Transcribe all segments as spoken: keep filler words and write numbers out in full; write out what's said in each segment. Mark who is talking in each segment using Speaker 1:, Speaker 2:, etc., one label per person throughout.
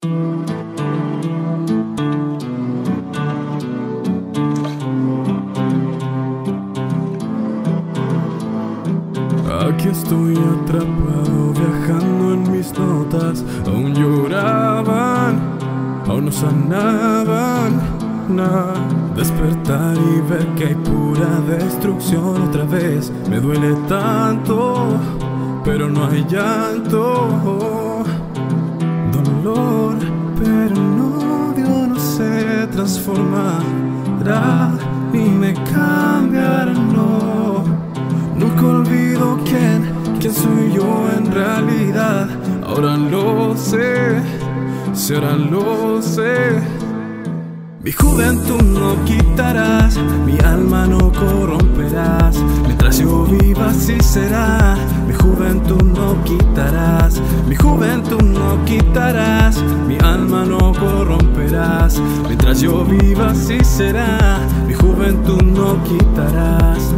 Speaker 1: Aquí estoy atrapado, viajando en mis notas. Aún lloraban, aún no sanaban nada. Despertar y ver que hay pura destrucción otra vez. Me duele tanto, pero no hay llanto. Dolor, pero no, Dios no se transformará ni me cambiará, no. Nunca olvido quién, quién soy yo en realidad. Ahora lo sé, si ahora lo sé. Mi juventud no quitarás, mi alma no corromperás. Mientras yo viva así será. Mi juventud no quitarás, mi juventud no quitarás. Mi alma no corromperás. Mientras yo viva así será. Mi juventud no quitarás.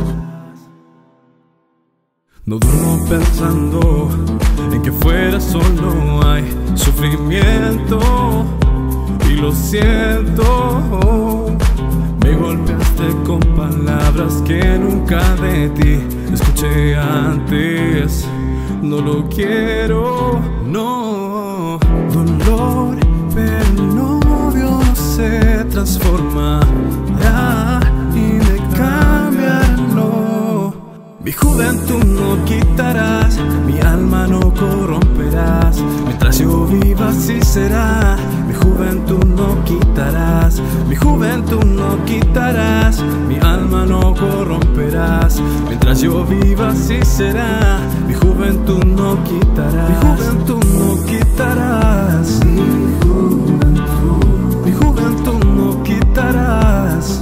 Speaker 1: No duermo pensando en que fuera solo hay sufrimiento. Y lo siento, me golpeaste con palabras que nunca de ti escuché antes. No lo quiero, no. Dolor, pero no, Dios no se transformará y me cambiará, no. Mi juventud no quitarás, mi alma no corromperás. Mientras yo viva así será. Mi juventud no quitarás, mi juventud no quitarás. Mi alma no corromperás. Mientras yo viva así será. Mi juventud no quitarás, mi juventud no quitarás. Mi juventud, mi juventud no quitarás.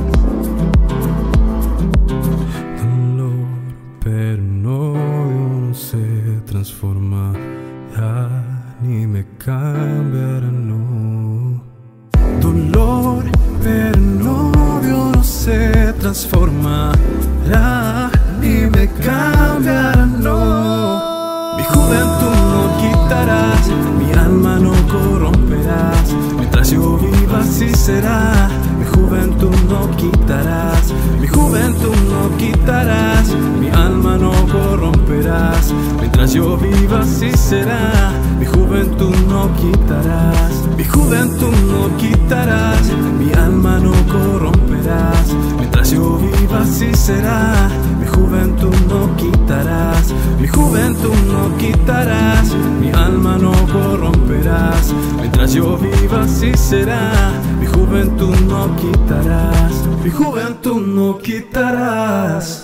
Speaker 1: Dolor, pero no, yo no se transformará ni me cambiará, no. Dolor, pero no, Dios no se transformará ni me cambiará, no. Mi juventud no quitarás, mi alma no corromperás. Mientras yo viva así será. Mi juventud no quitarás, mi juventud no quitarás. Mi alma no corromperás. Mientras yo viva así será. Mi juventud no quitarás, mi juventud no quitarás. Mi alma no corromperás. Mientras yo viva así será. Mi juventud no quitarás, mi juventud no quitarás. Mi alma no corromperás. Mientras yo viva así será. Mi juventud no quitarás, mi juventud no quitarás.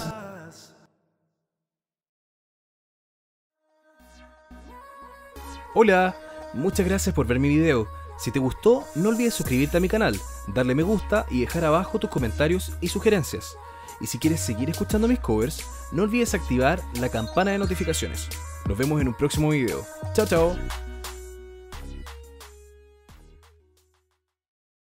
Speaker 2: Hola, muchas gracias por ver mi video. Si te gustó, no olvides suscribirte a mi canal, darle me gusta y dejar abajo tus comentarios y sugerencias. Y si quieres seguir escuchando mis covers, no olvides activar la campana de notificaciones. Nos vemos en un próximo video. Chao, chao.